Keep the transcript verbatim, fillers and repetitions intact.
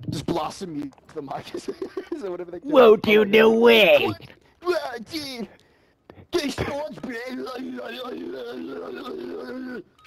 Just blossom you the mic. Is that whatever they Won't you no way? Dude, get storage,